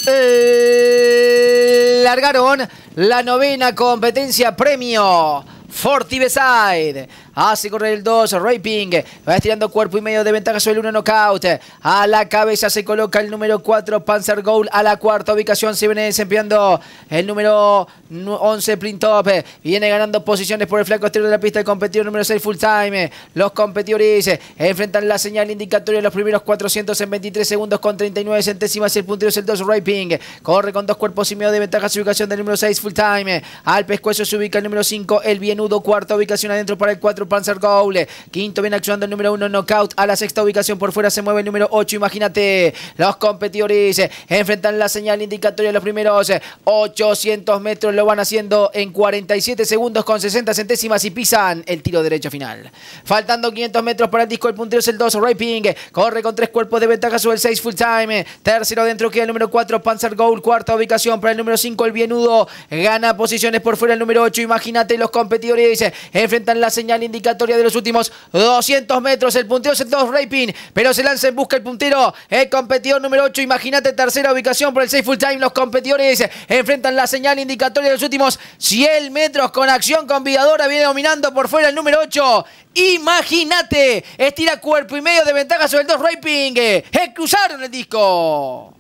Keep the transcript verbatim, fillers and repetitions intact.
Largaron la novena competencia premio Fortibeside. Hace correr el dos, Raping. Va estirando cuerpo y medio de ventaja sobre el uno, Knockout. A la cabeza se coloca el número cuatro, Panzer Gold. A la cuarta ubicación se viene desempeñando el número once, Plintop. Viene ganando posiciones por el flanco exterior de la pista el competidor número seis, Full Time. Los competidores enfrentan la señal indicatoria de los primeros cuatrocientos en veintitrés segundos con treinta y nueve centésimas. El puntero es el dos, Raping. Corre con dos cuerpos y medio de ventaja su ubicación del número seis, Full Time. Al pescuezo se ubica el número cinco, el Bienudo. Cuarta ubicación adentro para el cuatro, Panzer Gold. Quinto viene accionando el número uno, Knockout. A la sexta ubicación por fuera se mueve el número ocho. Imagínate, los competidores enfrentan la señal indicatoria de los primeros ochocientos metros. Lo van haciendo en cuarenta y siete segundos con sesenta centésimas y pisan el tiro derecho final. Faltando quinientos metros para el disco, el puntero es el dos, Raping. Corre con tres cuerpos de ventaja sobre el seis, Full Time. Tercero dentro queda el número cuatro, Panzer Gold. Cuarta ubicación para el número cinco, el Bienudo. Gana posiciones por fuera el número ocho. Imagínate, los competidores enfrentan la señal indicatoria de los últimos doscientos metros. El puntero es el dos, Raping, pero se lanza en busca el puntero, el competidor número ocho. Imagínate, tercera ubicación por el seis, Full Time. Los competidores enfrentan la señal indicatoria de los últimos cien metros con acción convidadora. Viene dominando por fuera el número ocho. Imagínate, estira cuerpo y medio de ventaja sobre el dos, Raping. Cruzaron el disco.